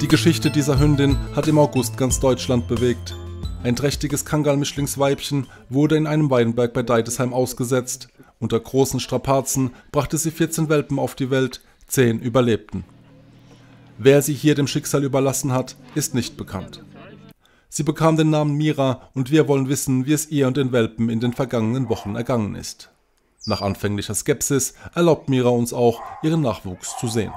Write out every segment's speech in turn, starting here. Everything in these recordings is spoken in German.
Die Geschichte dieser Hündin hat im August ganz Deutschland bewegt. Ein trächtiges Kangal-Mischlingsweibchen wurde in einem Weinberg bei Deidesheim ausgesetzt. Unter großen Strapazen brachte sie 14 Welpen auf die Welt, 10 überlebten. Wer sie hier dem Schicksal überlassen hat, ist nicht bekannt. Sie bekam den Namen Mira und wir wollen wissen, wie es ihr und den Welpen in den vergangenen Wochen ergangen ist. Nach anfänglicher Skepsis erlaubt Mira uns auch, ihren Nachwuchs zu sehen.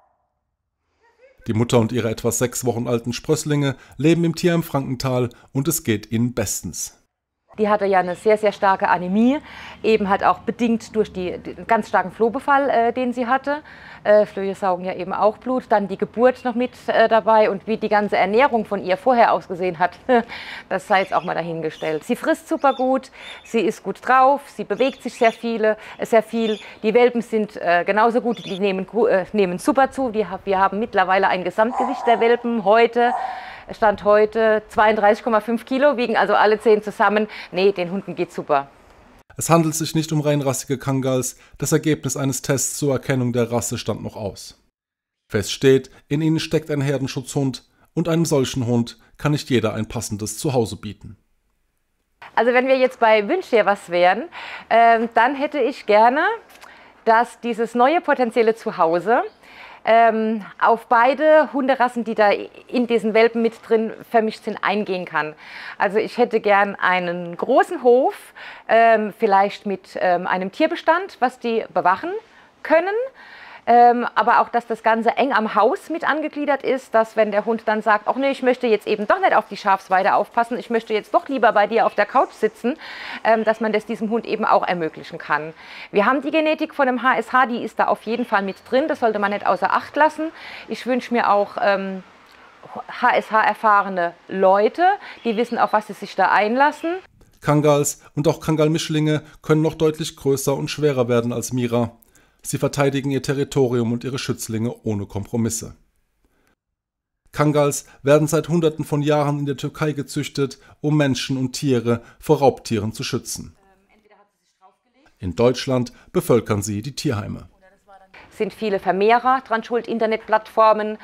Die Mutter und ihre etwa 6 Wochen alten Sprösslinge leben im Tierheim Frankenthal und es geht ihnen bestens. Die hatte ja eine sehr, sehr starke Anämie, eben halt auch bedingt durch den ganz starken Flohbefall, den sie hatte. Flöhe saugen ja eben auch Blut, dann die Geburt noch mit dabei und wie die ganze Ernährung von ihr vorher ausgesehen hat, das sei jetzt auch mal dahingestellt. Sie frisst super gut, sie ist gut drauf, sie bewegt sich sehr viel. Die Welpen sind genauso gut, die nehmen super zu. Wir haben mittlerweile ein Gesamtgewicht der Welpen Stand heute 32,5 Kilo, wiegen also alle 10 zusammen. Nee, den Hunden geht's super. Es handelt sich nicht um reinrassige Kangals, das Ergebnis eines Tests zur Erkennung der Rasse stand noch aus. Fest steht, in ihnen steckt ein Herdenschutzhund und einem solchen Hund kann nicht jeder ein passendes Zuhause bieten. Also wenn wir jetzt bei Wünsch dir was wären, dann hätte ich gerne, dass dieses neue potenzielle Zuhause auf beide Hunderassen, die da in diesen Welpen mit drin vermischt sind, eingehen kann. Also ich hätte gern einen großen Hof, vielleicht mit einem Tierbestand, was die bewachen können. Aber auch, dass das Ganze eng am Haus mit angegliedert ist, dass wenn der Hund dann sagt, ach nee, ich möchte jetzt eben doch nicht auf die Schafsweide aufpassen, ich möchte jetzt doch lieber bei dir auf der Couch sitzen, dass man das diesem Hund eben auch ermöglichen kann. Wir haben die Genetik von dem HSH, die ist da auf jeden Fall mit drin, das sollte man nicht außer Acht lassen. Ich wünsche mir auch HSH-erfahrene Leute, die wissen, auf was sie sich da einlassen. Kangals und auch Kangal-Mischlinge können noch deutlich größer und schwerer werden als Mira. Sie verteidigen ihr Territorium und ihre Schützlinge ohne Kompromisse. Kangals werden seit Hunderten von Jahren in der Türkei gezüchtet, um Menschen und Tiere vor Raubtieren zu schützen. In Deutschland bevölkern sie die Tierheime. Es sind viele Vermehrer dran schuld, Internetplattformen,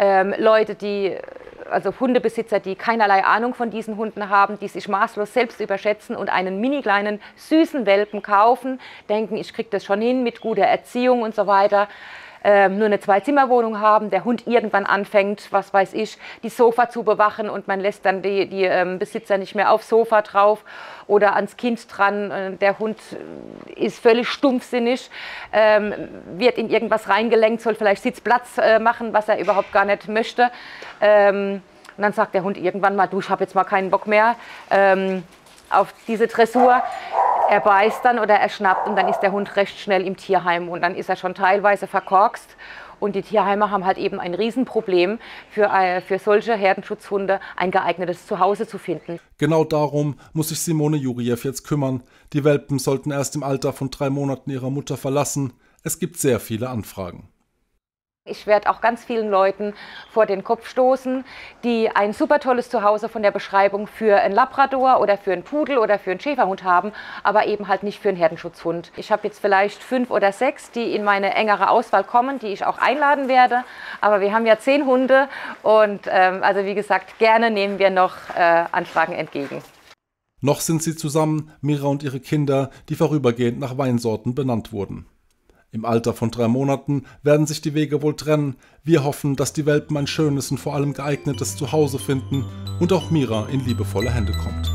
also Hundebesitzer, die keinerlei Ahnung von diesen Hunden haben, die sich maßlos selbst überschätzen und einen mini kleinen süßen Welpen kaufen, denken, ich kriege das schon hin mit guter Erziehung und so weiter. Nur eine 2-Zimmer-Wohnung haben, der Hund irgendwann anfängt, was weiß ich, die Sofa zu bewachen und man lässt dann die Besitzer nicht mehr aufs Sofa drauf oder ans Kind dran. Der Hund ist völlig stumpfsinnig, wird in irgendwas reingelenkt, soll vielleicht Sitzplatz machen, was er überhaupt gar nicht möchte. Und dann sagt der Hund irgendwann mal, du, ich habe jetzt mal keinen Bock mehr auf diese Dressur. Er beißt dann oder er schnappt und dann ist der Hund recht schnell im Tierheim und dann ist er schon teilweise verkorkst. Und die Tierheime haben halt eben ein Riesenproblem, für solche Herdenschutzhunde ein geeignetes Zuhause zu finden. Genau darum muss sich Simone Juriew jetzt kümmern. Die Welpen sollten erst im Alter von 3 Monaten ihre Mutter verlassen. Es gibt sehr viele Anfragen. Ich werde auch ganz vielen Leuten vor den Kopf stoßen, die ein super tolles Zuhause von der Beschreibung für einen Labrador oder für einen Pudel oder für einen Schäferhund haben, aber eben halt nicht für einen Herdenschutzhund. Ich habe jetzt vielleicht 5 oder 6, die in meine engere Auswahl kommen, die ich auch einladen werde. Aber wir haben ja 10 Hunde und also wie gesagt, gerne nehmen wir noch Anfragen entgegen. Noch sind sie zusammen, Mira und ihre Kinder, die vorübergehend nach Weinsorten benannt wurden. Im Alter von 3 Monaten werden sich die Wege wohl trennen. Wir hoffen, dass die Welpen ein schönes und vor allem geeignetes Zuhause finden und auch Mira in liebevolle Hände kommt.